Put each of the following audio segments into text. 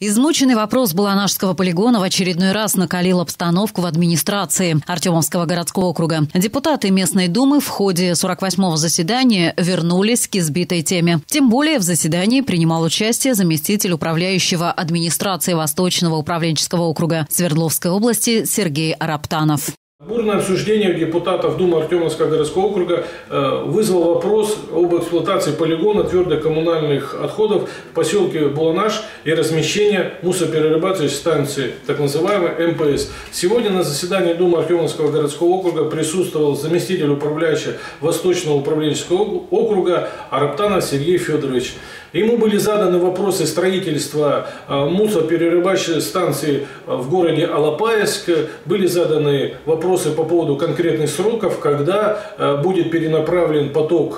Измученный вопрос Баланашского полигона в очередной раз накалил обстановку в администрации Артемовского городского округа. Депутаты местной думы в ходе 48-го заседания вернулись к избитой теме. Тем более в заседании принимал участие заместитель управляющего администрации Восточного управленческого округа Свердловской области Сергей Араптанов. Бурное обсуждение депутатов Думы Артемовского городского округа вызвал вопрос об эксплуатации полигона твердокоммунальных отходов в поселке Баланаш и размещения мусороперерабатывающей станции, так называемой МПС. Сегодня на заседании Думы Артемовского городского округа присутствовал заместитель управляющего Восточного управленческого округа Араптанов Сергей Федорович. Ему были заданы вопросы строительства мусороперерабатывающей станции в городе Алапаевск. Были заданы вопросы по поводу конкретных сроков, когда будет перенаправлен поток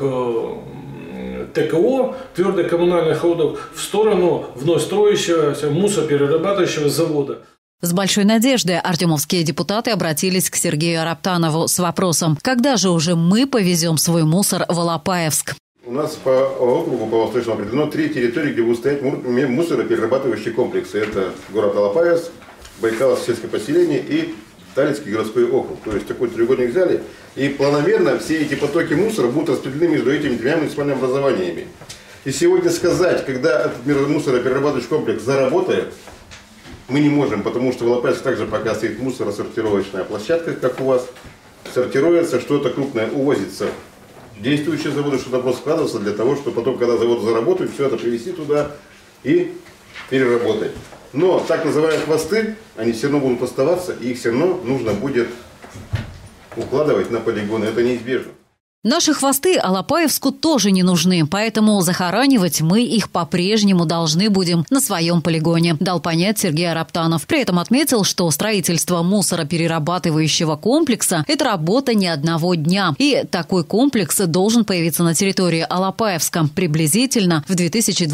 ТКО, твердокоммунальных отходов, в сторону вновь строящегося мусороперерабатывающего завода. С большой надеждой артемовские депутаты обратились к Сергею Араптанову с вопросом: когда же уже мы повезем свой мусор в Алапаевск? У нас по округу, по Восточному определено 3 территории, где будут стоять мусороперерабатывающие комплексы. Это город Алапаевск, Байкаловское сельское поселение и Талицкий городской округ. То есть такой треугольник взяли. И планомерно все эти потоки мусора будут распределены между этими двумя муниципальными образованиями. И сегодня сказать, когда этот мусороперерабатывающий комплекс заработает, мы не можем, потому что в Алапаевске также пока стоит мусоросортировочная площадка, как у вас. Сортируется, что-то крупное увозится. Действующие заводы, что-то просто складываться для того, чтобы потом, когда завод заработает, все это привезти туда и переработать. Но так называемые хвосты, они все равно будут оставаться, и их все равно нужно будет укладывать на полигоны. Это неизбежно. Наши хвосты Алапаевску тоже не нужны, поэтому захоранивать мы их по-прежнему должны будем на своем полигоне, дал понять Сергей Араптанов. При этом отметил, что строительство мусороперерабатывающего комплекса – это работа не одного дня. И такой комплекс должен появиться на территории Алапаевска приблизительно в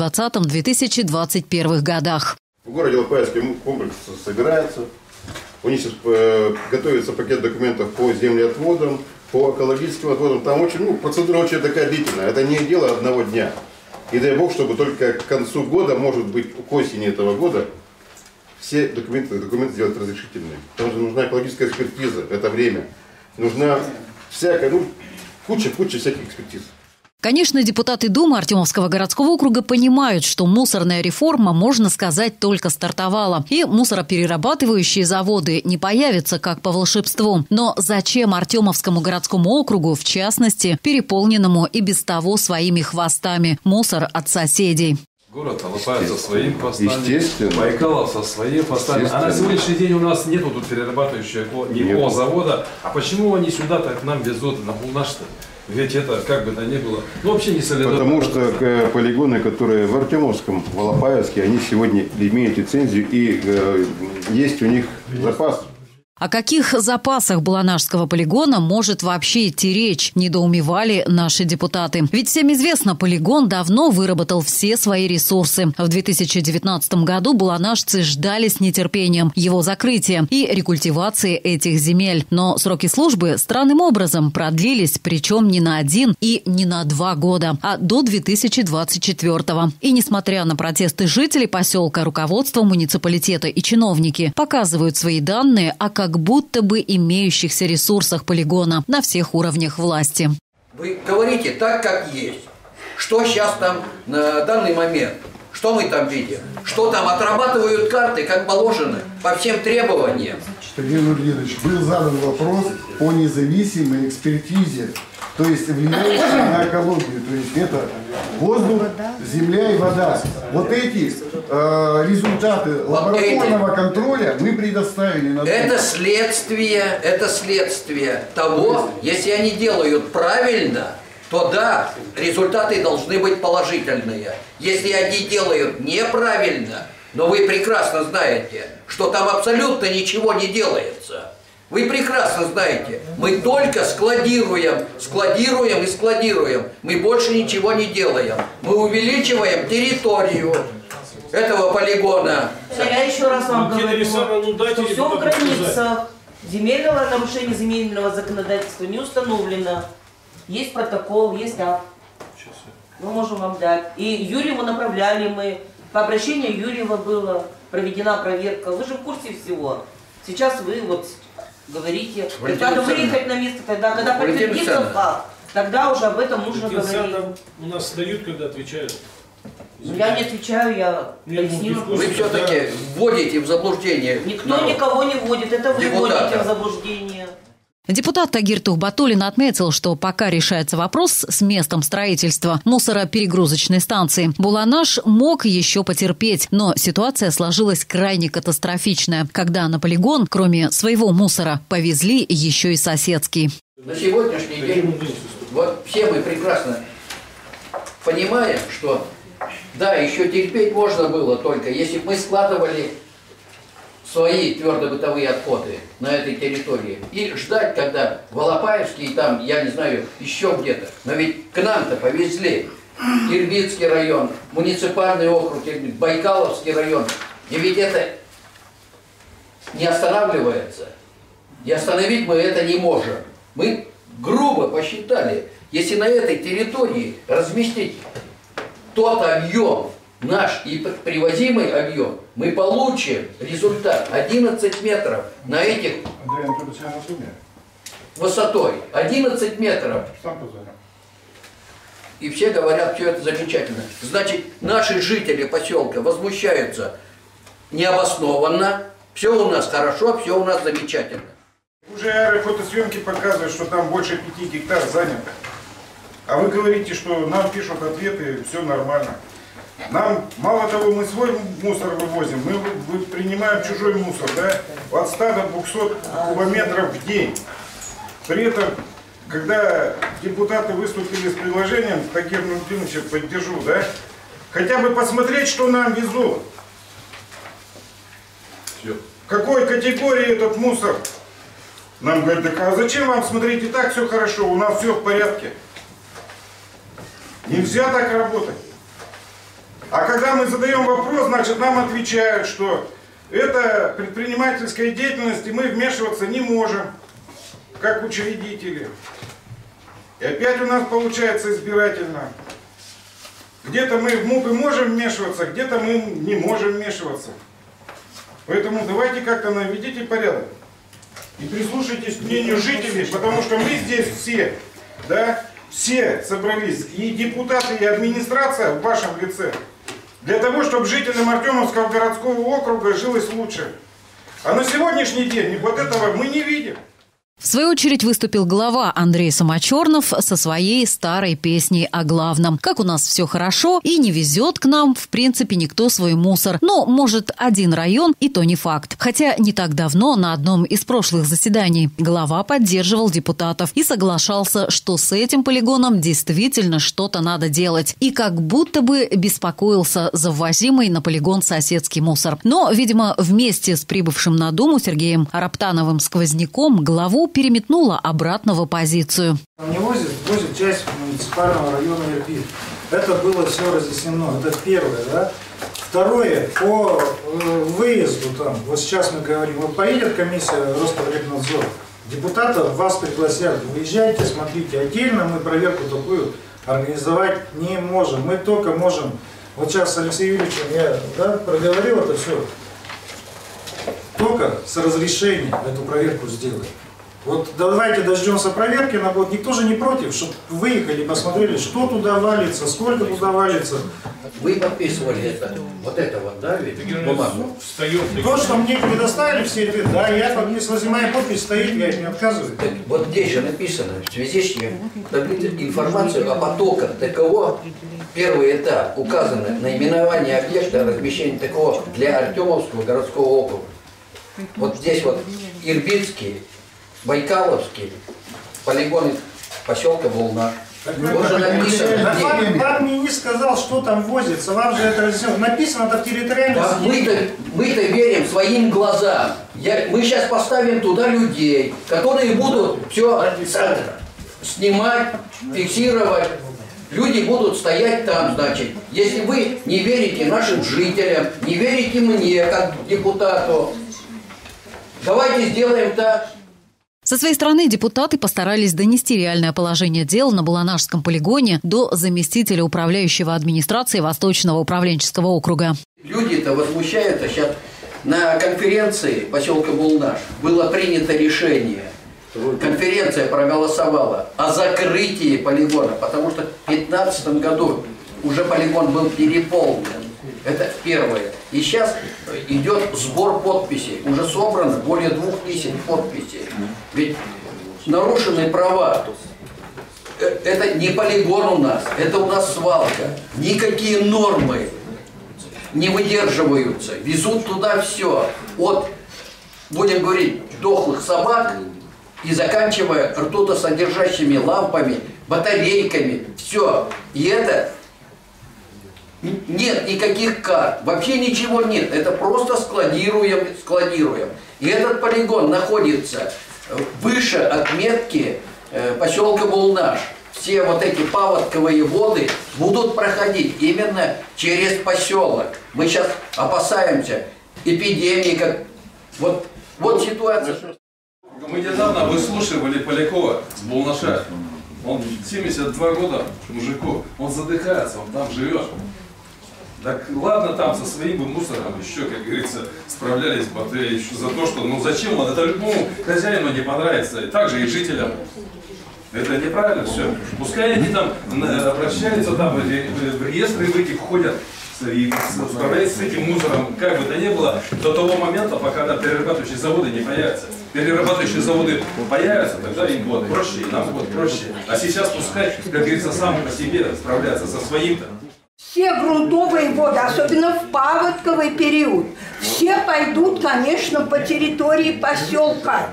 2020-2021 годах. В городе Алапаевске комплекс собирается. У них сейчас готовится пакет документов по землеотводам, по экологическим отводам. Там очень, процедура очень такая длительная. Это не дело одного дня. И дай бог, чтобы только к концу года, может быть, к осени этого года, все документы сделать разрешительные. Потому что нужна экологическая экспертиза, это время. Нужна всякая, куча всяких экспертиз. Конечно, депутаты Думы Артемовского городского округа понимают, что мусорная реформа, можно сказать, только стартовала. И мусороперерабатывающие заводы не появятся как по волшебству. Но зачем Артемовскому городскому округу, в частности, переполненному и без того своими хвостами, мусор от соседей? Город Алапаевск со своим хвостами, Байкалов со своими хвостами. А на сегодняшний день у нас нету тут перерабатывающего завода. А почему они сюда-то к нам везут, на Баланаш-то? Ведь это, как бы то ни было, вообще не солидарно. Потому что полигоны, которые в Артемовском, в Алапаевске, они сегодня имеют лицензию и есть у них запас. О каких запасах Баланашского полигона может вообще идти речь, недоумевали наши депутаты. Ведь всем известно, полигон давно выработал все свои ресурсы. В 2019 году баланашцы ждали с нетерпением его закрытия и рекультивации этих земель. Но сроки службы странным образом продлились, причем не на 1 и не на 2 года, а до 2024. И несмотря на протесты жителей поселка, руководство муниципалитета и чиновники показывают свои данные о как будто бы имеющихся ресурсах полигона на всех уровнях власти. Вы говорите так, как есть. Что сейчас там на данный момент? Что мы там видим? Что там отрабатывают карты, как положено, по всем требованиям? Сергей Нургенович, был задан вопрос о независимой экспертизе, то есть влияющей на экологию. То есть это воздух, земля и вода. Вот эти результаты лабораторного контроля мы предоставили. Это следствие того, если они делают правильно, то да, результаты должны быть положительные. Если они делают неправильно, но вы прекрасно знаете, что там абсолютно ничего не делается. Вы прекрасно знаете, мы только складируем. Мы больше ничего не делаем. Мы увеличиваем территорию этого полигона. Я еще раз вам говорю, что все в границах. Нарушение земельного законодательства не установлено. Есть протокол, есть акт. Мы можем вам дать. И Юрьеву направляли мы. По обращению Юрьева было. проведена проверка. Вы же в курсе всего. Сейчас вы вот говорите, надо Валентина выехать на место тогда, когда подтвердится факт. Тогда уже об этом нужно говорить. У нас дают, когда отвечают. Я не отвечаю, я пояснила. Вы все-таки вводите в заблуждение. Никто никого не вводит, это вы вводите в заблуждение. Депутат Тагир Тухбатуллин отметил, что пока решается вопрос с местом строительства мусороперегрузочной станции, Буланаш мог еще потерпеть, но ситуация сложилась крайне катастрофичная, когда на полигон, кроме своего мусора, повезли еще и соседский. На сегодняшний день вот все мы прекрасно понимаем, что да, еще терпеть можно было только, если бы мы складывали свои твердобытовые отходы на этой территории и ждать, когда Волопаевский там, я не знаю, еще где-то. Но ведь к нам-то повезли Ирбитский район, муниципальный округ, Байкаловский район. И ведь это не останавливается. И остановить мы это не можем. Мы грубо посчитали, если на этой территории разместить тот объем, наш и привозимый объем, мы получим результат 11 метров на этих высотой. 11 метров. И все говорят, все это замечательно. Значит, наши жители поселка возмущаются необоснованно. Все у нас хорошо, все у нас замечательно. Уже аэрофотосъемки показывают, что там больше 5 гектар занято. А вы говорите, что нам пишут ответы, все нормально. Нам, мало того, мы свой мусор вывозим, мы принимаем чужой мусор, да, от 100 до 200 кубометров в день. При этом, когда депутаты выступили с предложением, Тагир Нуртдиновича поддержу, да, хотя бы посмотреть, что нам везут. Какой категории этот мусор? Нам говорят, так, а зачем вам смотреть, и так все хорошо, у нас все в порядке. Нельзя так работать. А когда мы задаем вопрос, значит, нам отвечают, что это предпринимательская деятельность, и мы вмешиваться не можем, как учредители. И опять у нас получается избирательно. Где-то мы в МУПы можем вмешиваться, где-то мы не можем вмешиваться. Поэтому давайте как-то наведите порядок. И прислушайтесь к мнению жителей, потому что мы здесь все, да, все собрались, и депутаты, и администрация в вашем лице, для того, чтобы жителям Артемовского городского округа жилось лучше. А на сегодняшний день вот этого мы не видим. В свою очередь выступил глава Андрей Самочернов со своей старой песней о главном. Как у нас все хорошо и не везет к нам, в принципе, никто свой мусор. Но, может, один район, и то не факт. Хотя не так давно на одном из прошлых заседаний глава поддерживал депутатов и соглашался, что с этим полигоном действительно что-то надо делать. И как будто бы беспокоился за ввозимый на полигон соседский мусор. Но, видимо, вместе с прибывшим на Думу Сергеем Араптановым сквозняком главу переметнула обратно в оппозицию. Не возит часть муниципального района Ирбит. Это было все разъяснено. Это первое, да. Второе, по выезду там, вот сейчас мы говорим, вот поедет комиссия Роспотребнадзора, депутатов вас пригласят, выезжайте, смотрите, отдельно мы проверку такую организовать не можем. Мы только можем, вот сейчас с Алексеем Юрьевичем я проговорил это все, только с разрешения эту проверку сделать. Вот давайте дождемся проверки, никто же не против, чтобы выехали, посмотрели, что туда валится, сколько туда валится. Вы подписывали это, да, ведь бумагу? То, что мне предоставили все это, да, я подписывал, если моя подпись стоит, я не отказываю. Вот здесь же написано, в связи с чем информацию о потоках ТКО, первый этап, указано наименование объекта размещения ТКО для Артемовского городского округа. Вот здесь вот Ирбитский, Байкаловский, полигон поселка Буланаш. Вам мне не сказал, что там возится, вам же это написано в территориальной схеме. Мы-то верим своим глазам. Мы сейчас поставим туда людей, которые будут все снимать, фиксировать. Люди будут стоять там, значит. Если вы не верите нашим жителям, не верите мне, как депутату, давайте сделаем так. Со своей стороны депутаты постарались донести реальное положение дел на Буланашском полигоне до заместителя управляющего администрации Восточного управленческого округа. Люди-то возмущаются. Сейчас на конференции поселка Булнаш было принято решение. Конференция проголосовала о закрытии полигона, потому что в 2015 году уже полигон был переполнен. Это первое. И сейчас идет сбор подписей. Уже собрано более 2000 подписей. Ведь нарушены права. Это не полигон у нас, это у нас свалка. Никакие нормы не выдерживаются. Везут туда все. От, будем говорить, дохлых собак и заканчивая ртутосодержащими лампами, батарейками. Все. И это... Нет никаких карт, вообще ничего нет, это просто складируем. И этот полигон находится выше отметки поселка Булнаш. Все вот эти паводковые воды будут проходить именно через поселок. Мы сейчас опасаемся эпидемии, как вот ситуация. Мы недавно выслушивали Полякова с Булнаша. Он 72 года мужику, он задыхается, он там живет. Так ладно, там со своим мусором еще, как говорится, справлялись бы еще за то, что, ну зачем он, это любому хозяину не понравится, и также и жителям. Это неправильно все. Пускай они там обращаются, там в реестры в эти входят, и справляются с этим мусором, как бы то ни было, до того момента, пока там перерабатывающие заводы не появятся. Перерабатывающие заводы появятся, тогда им будет проще, и нам будет проще. А сейчас пускай, как говорится, сам по себе справляется со своим-то. Все грунтовые воды, особенно в паводковый период, все пойдут, конечно, по территории поселка.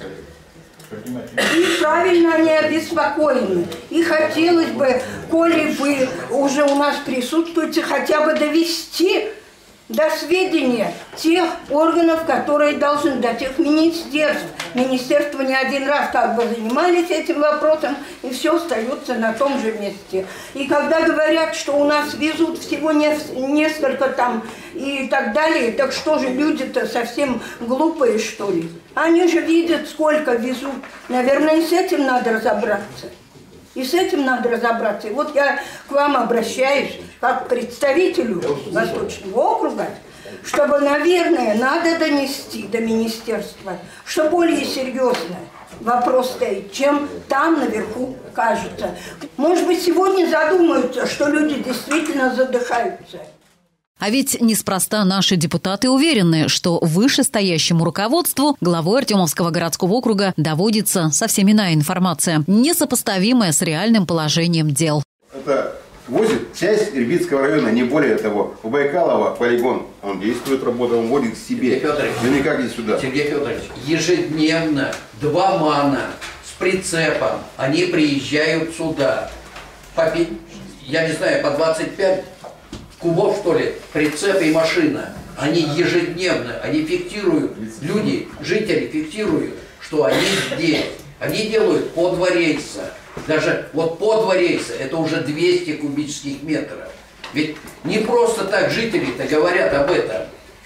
И правильно они обеспокоены. И хотелось бы, коли вы уже у нас присутствуете, хотя бы довести до сведения тех органов, которые должны, до тех министерств. Министерства не один раз как бы занимались этим вопросом, и все остается на том же месте. И когда говорят, что у нас везут всего несколько там и так далее, так что же, люди-то совсем глупые, что ли? Они же видят, сколько везут. Наверное, и с этим надо разобраться. И с этим надо разобраться. И вот я к вам обращаюсь, как к представителю Восточного округа, чтобы, наверное, надо донести до министерства, что более серьезно вопрос стоит, чем там наверху кажется. Может быть, сегодня задумаются, что люди действительно задыхаются. А ведь неспроста наши депутаты уверены, что вышестоящему руководству главой Артемовского городского округа доводится совсем иная информация, несопоставимая с реальным положением дел. Это возит часть Ирбитского района, не более того. У Байкалова полигон, он действует, работает, он водит к себе, но никак не сюда. Сергей Федорович, ежедневно 2 МАНа с прицепом, они приезжают сюда. Я не знаю, по 25 кубов, что ли, прицеп и машина. Они ежедневно, они фиксируют, люди, жители фиксируют, что они здесь. Они делают по 2 рейса. Даже вот по 2 рейса, это уже 200 кубических метров. Ведь не просто так жители-то говорят об этом.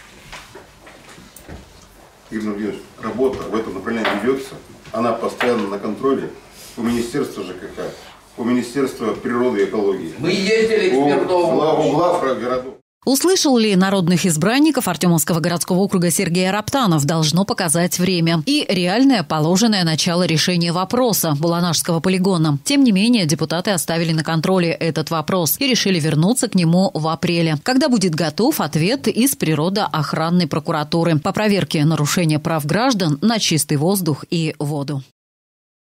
Игорь Владимирович, работа в этом направлении ведется. Она постоянно на контроле у Министерства ЖКХ, у Министерства природы и экологии. Мы ездили к Смирнову. У глав городов. Услышал ли народных избранников Артемовского городского округа Сергей Раптанов, должно показать время. И реальное положенное начало решения вопроса Буланашского полигона. Тем не менее, депутаты оставили на контроле этот вопрос и решили вернуться к нему в апреле, когда будет готов ответ из природоохранной прокуратуры по проверке нарушения прав граждан на чистый воздух и воду.